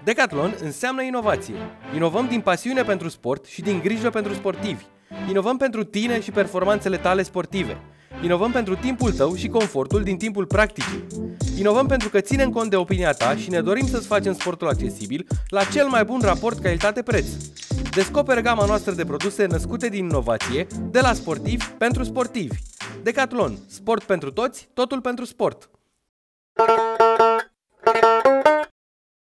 Decathlon înseamnă inovație. Inovăm din pasiune pentru sport și din grijă pentru sportivi. Inovăm pentru tine și performanțele tale sportive. Inovăm pentru timpul tău și confortul din timpul practicii. Inovăm pentru că ținem cont de opinia ta și ne dorim să-ți facem sportul accesibil la cel mai bun raport calitate-preț. Descoperă gama noastră de produse născute din inovație, de la sportivi pentru sportivi. Decathlon. Sport pentru toți, totul pentru sport.